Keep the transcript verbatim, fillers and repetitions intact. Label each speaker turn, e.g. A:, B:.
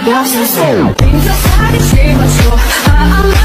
A: Я все сделаю. Ты не заставишь, чего, а